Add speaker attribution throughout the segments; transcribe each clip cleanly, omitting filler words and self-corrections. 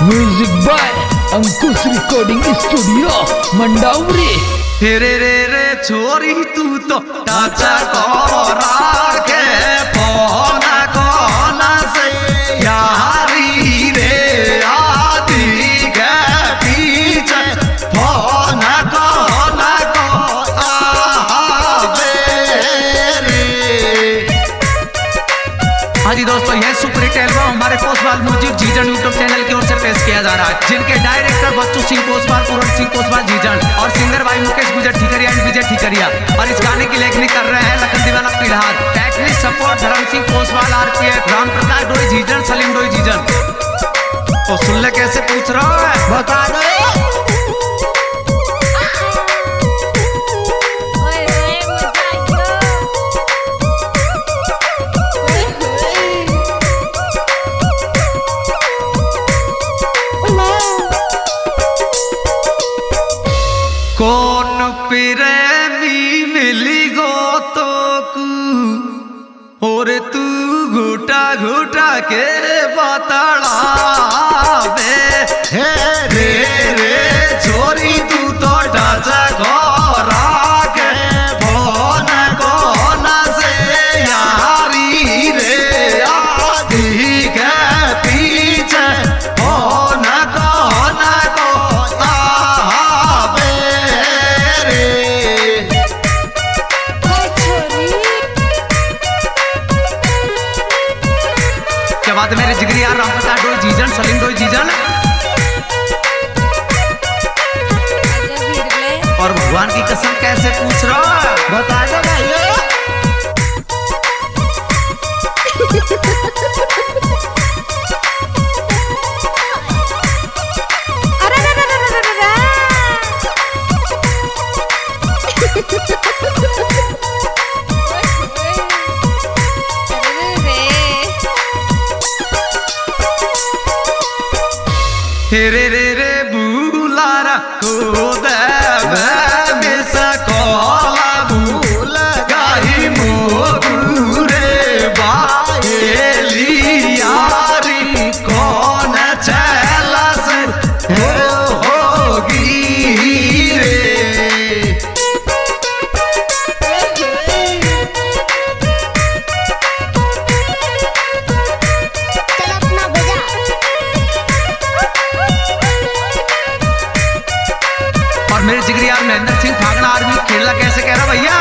Speaker 1: Music by Ankush recording studio Mandauri.
Speaker 2: रे रे रे छोरी तू तो टाचा कोरा के फोना कोना से यारी रे आदि के पीछे फोना कोना को आवे रे। हाँ जी दोस्तों, यह सुपर हिट एल्बम हमारे Koswal music Jijan YouTube channel की ओर से पेश किया जा रहा है, जिनके डायरेक्टर बच्चू सिंह कोसवाल, पूरण सिंह कोसवाल जीजन और सिंगर भाई मुकेश गुजर ठीकरिया एंड विजय ठीकरिया। और इस गाने की लेखनी कर रहे हैं लखन दीवाना पिल्हार। Technique support Dharam Singh Koswal, RPF Ram Prakash Doi Jijan, Salim Doi Jijan. तो सुन ले कैसे पूछ रहा है, बता दो। कौन प्रेमी मिली गो तो और तू घुटा घुटा के बताड़ा हे रे रे छोरी तू तो ढाचा घोरा के फोन कोना से यारी रे आदि के पीछे फोन कोना को बात मेरे जिगरी यार राम प्रकाश डोई जीजन, सलीम डोई जीजन और भगवान की कसम कैसे पूछ रहा है, बता दो भाई। रे रे रे बुलारा को दे मिसा कोला भूल गाई मोरे बाएली यारी कौन चला से होगी रे। और मेरे जिगरी यार महेंद्र सिंह फागना आर्मी खेलना कैसे कह रहा भैया।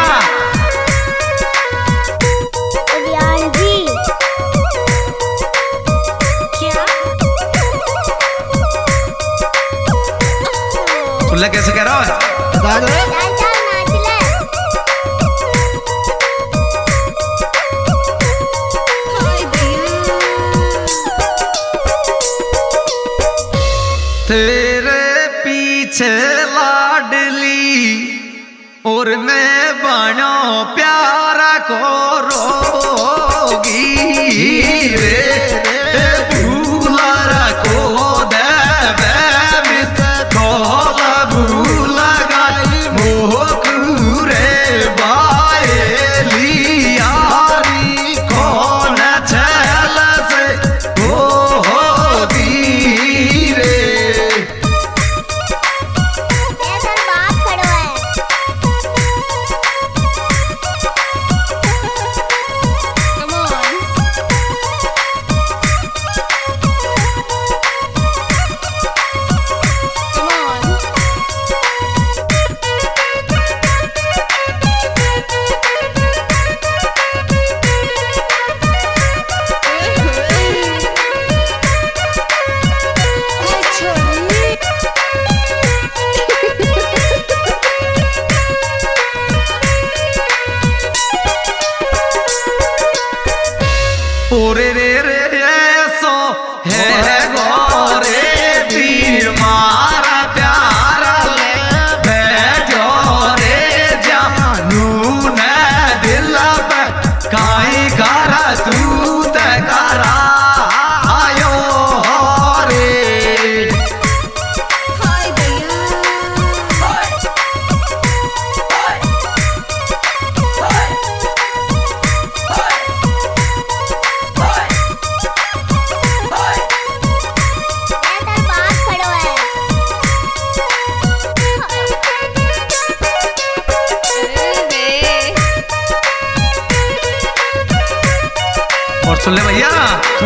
Speaker 3: जी क्या
Speaker 2: सुन कैसे कह रहा है, बता दो। तेरे पीछे लाडली और मैं बनो प्यारा को रोगी रे भूला को दे मिस खोला भूला गाई मोह रे बाएली यारी कौन चल से होगी रे।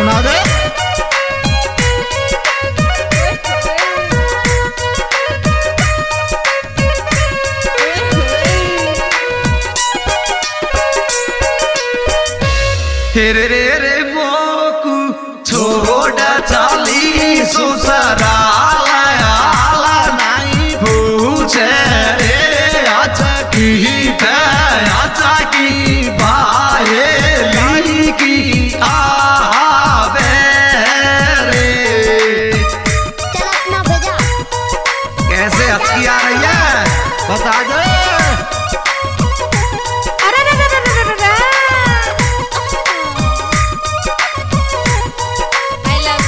Speaker 2: सुना दे। रे रे मोकू छोड़ चाली सुसरा